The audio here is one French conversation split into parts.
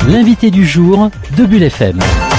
L'invité du jour de Bulle FM.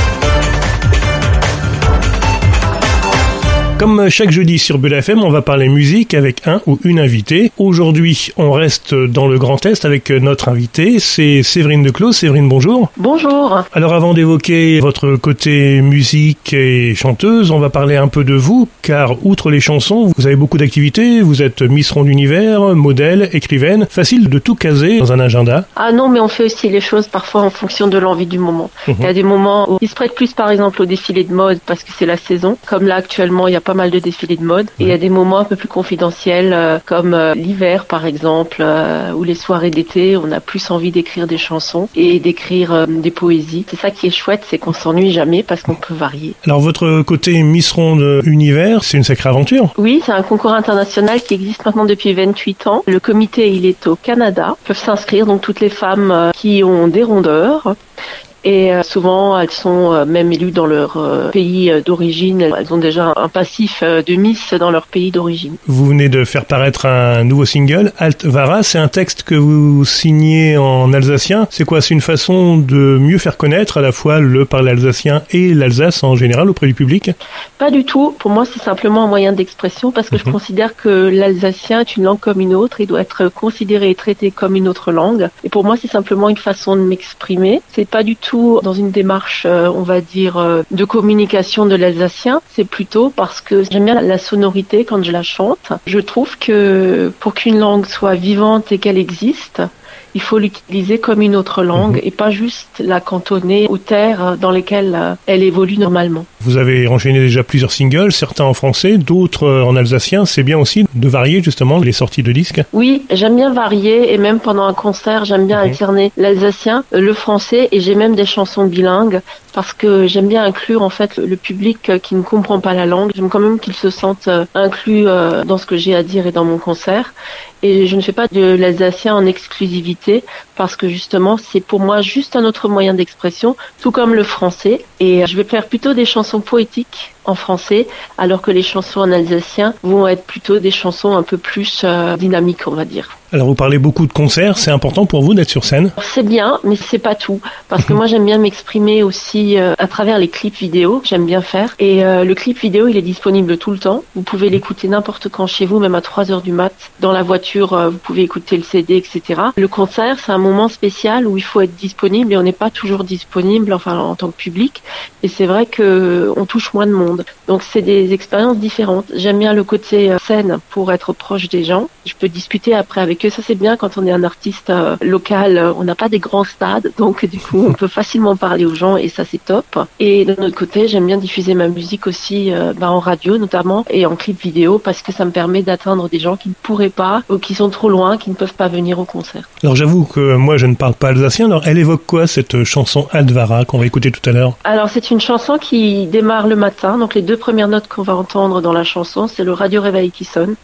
Comme chaque jeudi sur Bulle FM, on va parler musique avec un ou une invitée. Aujourd'hui, on reste dans le Grand Est avec notre invitée, c'est Séverine Declos. Séverine, bonjour. Bonjour. Alors avant d'évoquer votre côté musique et chanteuse, on va parler un peu de vous, car outre les chansons, vous avez beaucoup d'activités, vous êtes Miss Ronde Univers, modèle, écrivaine, facile de tout caser dans un agenda. Ah non, mais on fait aussi les choses parfois en fonction de l'envie du moment. Il y a des moments où ils se prêtent plus par exemple au défilé de mode parce que c'est la saison, comme là actuellement il y a pas mal de défilés de mode. Et il y a des moments un peu plus confidentiels comme l'hiver par exemple ou les soirées d'été, on a plus envie d'écrire des chansons et d'écrire des poésies. C'est ça qui est chouette, c'est qu'on s'ennuie jamais parce qu'on peut varier. Alors votre côté Miss Ronde Univers, c'est une sacrée aventure. Oui, c'est un concours international qui existe maintenant depuis 28 ans. Le comité, il est au Canada. Ils peuvent s'inscrire donc toutes les femmes qui ont des rondeurs. Et souvent, elles sont même élues dans leur pays d'origine. Elles ont déjà un passif de Miss dans leur pays d'origine. Vous venez de faire paraître un nouveau single, Altvara. C'est un texte que vous signez en alsacien. C'est quoi? C'est une façon de mieux faire connaître à la fois le parler alsacien et l'Alsace en général auprès du public? Pas du tout. Pour moi, c'est simplement un moyen d'expression parce que je considère que l'alsacien est une langue comme une autre. Il doit être considéré et traité comme une autre langue. Et pour moi, c'est simplement une façon de m'exprimer. C'est pas du tout dans une démarche, on va dire, de communication de l'alsacien. C'est plutôt parce que j'aime bien la sonorité quand je la chante. Je trouve que pour qu'une langue soit vivante et qu'elle existe, il faut l'utiliser comme une autre langue et pas juste la cantonner aux terres dans lesquelles elle évolue normalement. Vous avez enchaîné déjà plusieurs singles, certains en français, d'autres en alsacien. C'est bien aussi de varier justement les sorties de disques. Oui, j'aime bien varier et même pendant un concert, j'aime bien alterner l'alsacien, le français et j'ai même des chansons bilingues parce que j'aime bien inclure en fait le public qui ne comprend pas la langue. J'aime quand même qu'ils se sentent inclus dans ce que j'ai à dire et dans mon concert. Et je ne fais pas de l'alsacien en exclusivité parce que justement c'est pour moi juste un autre moyen d'expression, tout comme le français. Et je vais faire plutôt des chansons poétiques en français, alors que les chansons en alsacien vont être plutôt des chansons un peu plus dynamiques, on va dire. Alors vous parlez beaucoup de concerts, c'est important pour vous d'être sur scène? C'est bien, mais c'est pas tout, parce que moi j'aime bien m'exprimer aussi à travers les clips vidéo, j'aime bien faire. Et le clip vidéo, il est disponible tout le temps. Vous pouvez l'écouter n'importe quand chez vous, même à 3h du mat. Dans la voiture, vous pouvez écouter le CD, etc. Le concert, c'est un moment spécial où il faut être disponible et on n'est pas toujours disponible, enfin en tant que public. Et c'est vrai que on touche moins de monde. Donc c'est des expériences différentes. J'aime bien le côté scène pour être proche des gens. Je peux discuter après avec eux. Ça c'est bien quand on est un artiste local. On n'a pas des grands stades, donc du coup on peut facilement parler aux gens et ça c'est top. Et de notre côté, j'aime bien diffuser ma musique aussi en radio notamment et en clip vidéo parce que ça me permet d'atteindre des gens qui ne pourraient pas ou qui sont trop loin, qui ne peuvent pas venir au concert. Alors j'avoue que moi je ne parle pas alsacien. Alors elle évoque quoi cette chanson Altvara qu'on va écouter tout à l'heure? Alors c'est une chanson qui démarre le matin. Donc les deux premières notes qu'on va entendre dans la chanson, c'est le radio réveil qui sonne.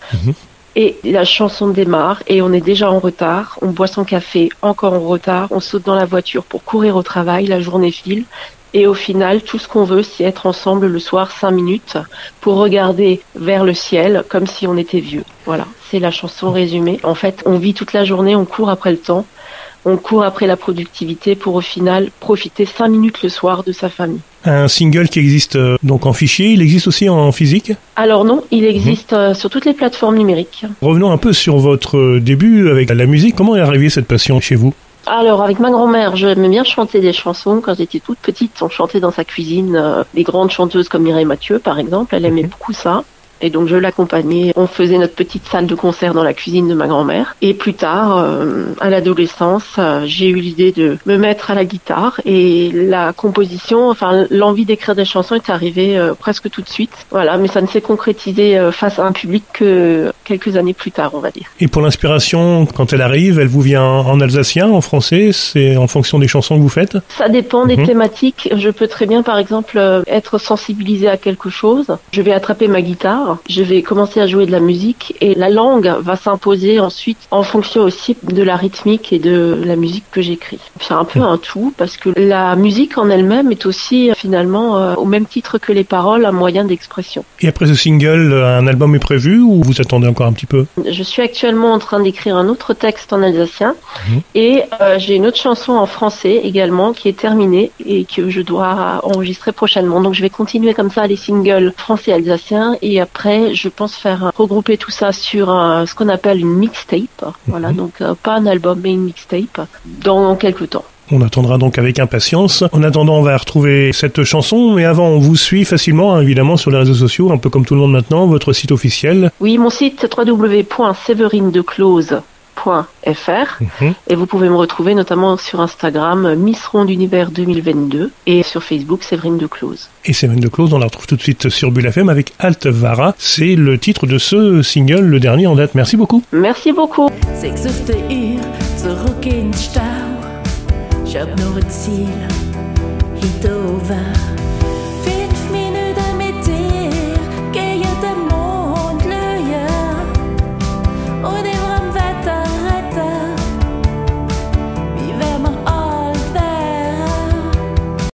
Et la chanson démarre et on est déjà en retard. On boit son café encore en retard. On saute dans la voiture pour courir au travail. La journée file. Et au final, tout ce qu'on veut, c'est être ensemble le soir 5 minutes pour regarder vers le ciel comme si on était vieux. Voilà, c'est la chanson résumée. En fait, on vit toute la journée, on court après le temps. On court après la productivité pour au final profiter 5 minutes le soir de sa famille. Un single qui existe donc en fichier, il existe aussi en physique? Alors non, il existe sur toutes les plateformes numériques. Revenons un peu sur votre début avec la musique. Comment est arrivée cette passion chez vous? Alors, avec ma grand-mère, j'aimais bien chanter des chansons. Quand j'étais toute petite, on chantait dans sa cuisine des grandes chanteuses comme Mireille Mathieu, par exemple. Elle aimait beaucoup ça. Et donc je l'accompagnais. On faisait notre petite salle de concert dans la cuisine de ma grand-mère. Et plus tard, à l'adolescence, j'ai eu l'idée de me mettre à la guitare. Et la composition, enfin l'envie d'écrire des chansons est arrivée presque tout de suite. Voilà, mais ça ne s'est concrétisé face à un public que quelques années plus tard, on va dire. Et pour l'inspiration, quand elle arrive, elle vous vient en alsacien, en français? C'est en fonction des chansons que vous faites? Ça dépend des thématiques. Je peux très bien, par exemple, être sensibilisée à quelque chose. Je vais attraper ma guitare soir, je vais commencer à jouer de la musique et la langue va s'imposer ensuite en fonction aussi de la rythmique et de la musique que j'écris. C'est un peu un tout parce que la musique en elle-même est aussi finalement au même titre que les paroles un moyen d'expression. Et après ce single, un album est prévu ou vous attendez encore un petit peu? Je suis actuellement en train d'écrire un autre texte en alsacien et j'ai une autre chanson en français également qui est terminée et que je dois enregistrer prochainement. Donc je vais continuer comme ça les singles français alsaciens et après je pense faire regrouper tout ça sur ce qu'on appelle une mixtape. Voilà, donc pas un album mais une mixtape dans quelques temps. On attendra donc avec impatience. En attendant, on va retrouver cette chanson, mais avant, on vous suit facilement, évidemment, sur les réseaux sociaux, un peu comme tout le monde maintenant, votre site officiel. Oui, mon site www.severinedeclose.fr et vous pouvez me retrouver notamment sur Instagram Miss Ronde Univers 2022 et sur Facebook Séverine Declose. Et Séverine Declose, on la retrouve tout de suite sur Bulle FM avec Altvara. C'est le titre de ce single, le dernier en date. Merci beaucoup. Merci beaucoup. 6 Uhr, zurück in den Stau. Ich hab nur ein Ziel, hinter